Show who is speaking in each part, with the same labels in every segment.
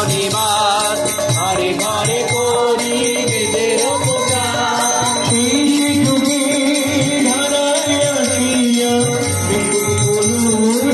Speaker 1: নিবাস ঘরে ঘরে করি বেদের প্রচার যুগে ধারায় আসিয়া বিপুল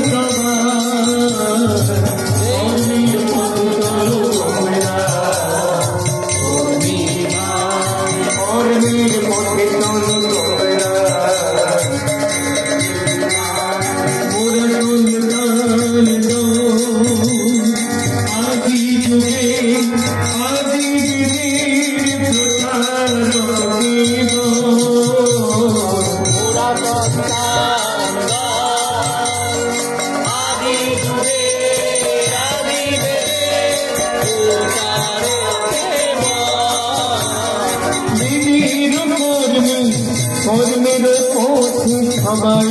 Speaker 1: সবাই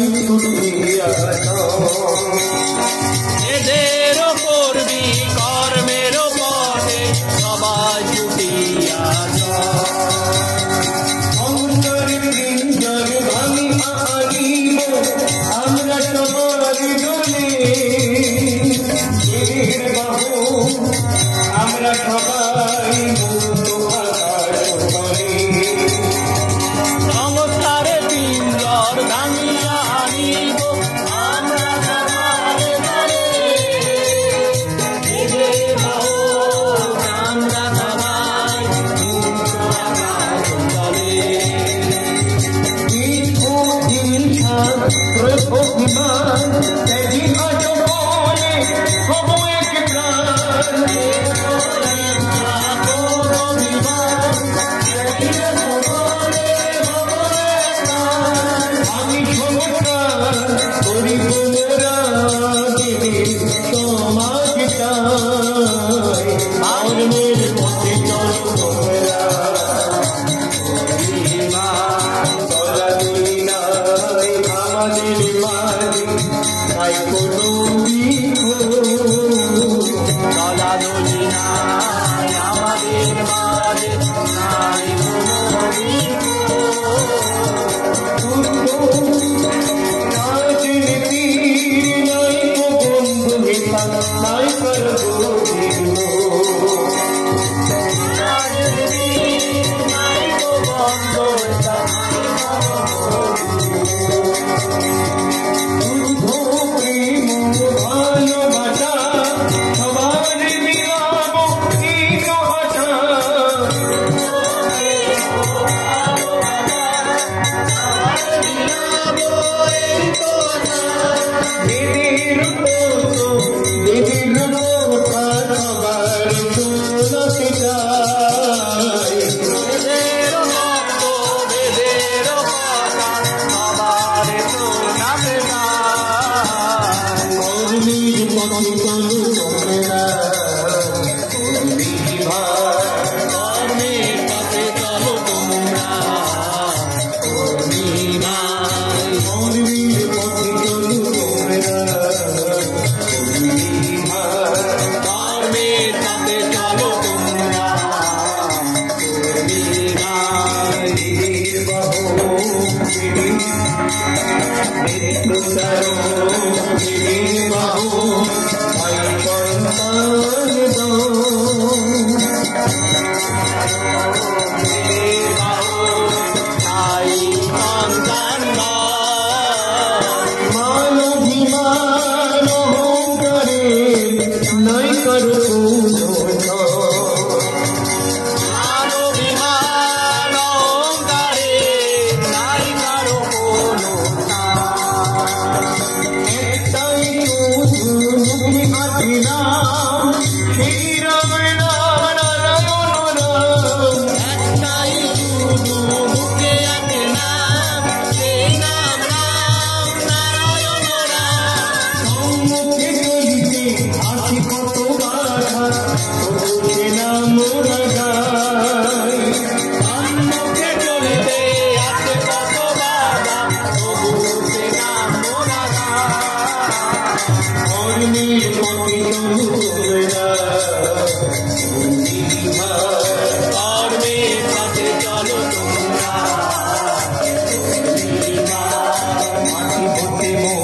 Speaker 1: এদের করবি কর্মের পথে সবাই ছুটিয়া আমরা সবার জনে আমরা সবাই সংস্কারে পিঞ্জর ভাঙিয়া আনিব আমরা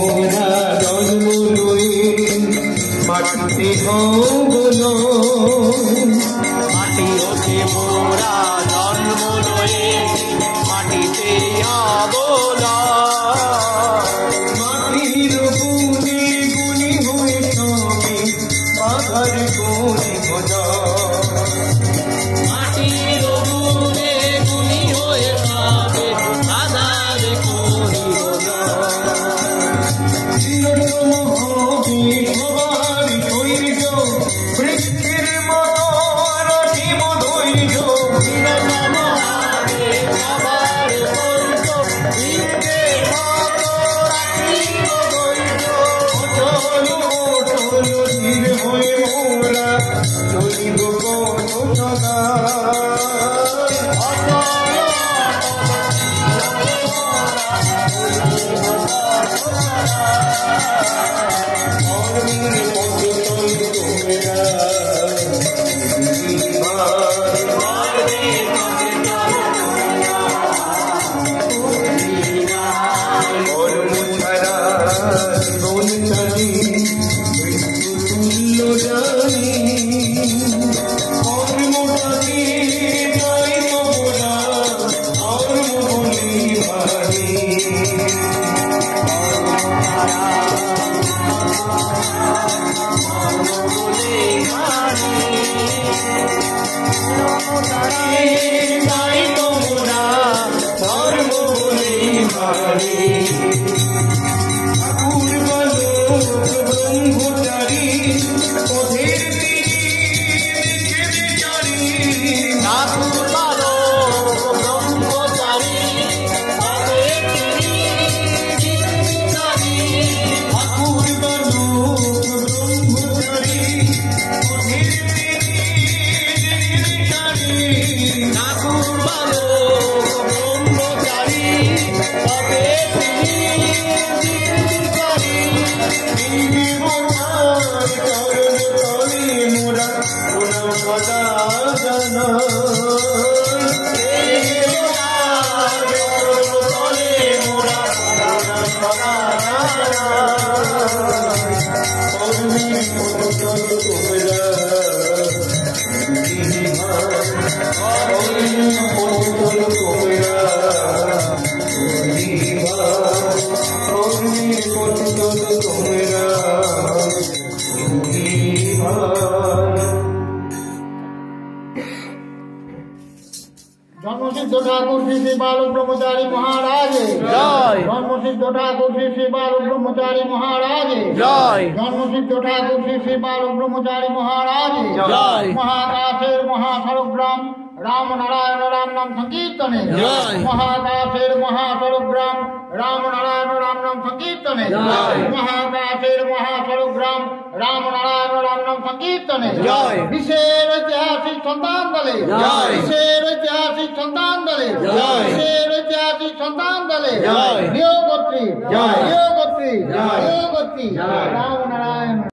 Speaker 2: মাটি হো বলো
Speaker 1: মাটির দুধে গুণী হয়ে খাবে আধার করি
Speaker 2: বৃষ্টির মতো রাখিব ধৈর্য চলিব কত সদা
Speaker 3: जन्मसिद्ध ठाकुर श्री श्री बालक ब्रह्मचारी महाराज
Speaker 1: जय।
Speaker 3: जन्मसिद्ध ठाकुर श्री श्री बालक ब्रह्मचारी महाराज
Speaker 1: जय।
Speaker 3: जन्मसिद्ध ठाकुर श्री श्री बालक ब्रह्मचारी महाराज
Speaker 1: जय।
Speaker 3: महाकाशेर महासड़ग्राम राम नारायण राम नाम संकीर्तने
Speaker 1: जय।
Speaker 3: महाकाशेर महासड़ग्राम राम नारायण राम नाम संकीर्तने
Speaker 1: जय।
Speaker 3: महाकाशेर महासड़ग्राम राम नारायण राम नाम संकीर्तने
Speaker 1: जय।
Speaker 3: विशेष ऐतिहासिक संतान दले
Speaker 1: जय।
Speaker 3: विशेष ऐतिहासिक संतान दले
Speaker 1: जय।
Speaker 3: विशेष ऐतिहासिक संतान दले
Speaker 1: जय।
Speaker 3: योगोत्री
Speaker 1: जय।
Speaker 3: योगोत्री
Speaker 1: जय।
Speaker 3: योगोत्री
Speaker 1: जय।
Speaker 3: राम नारायण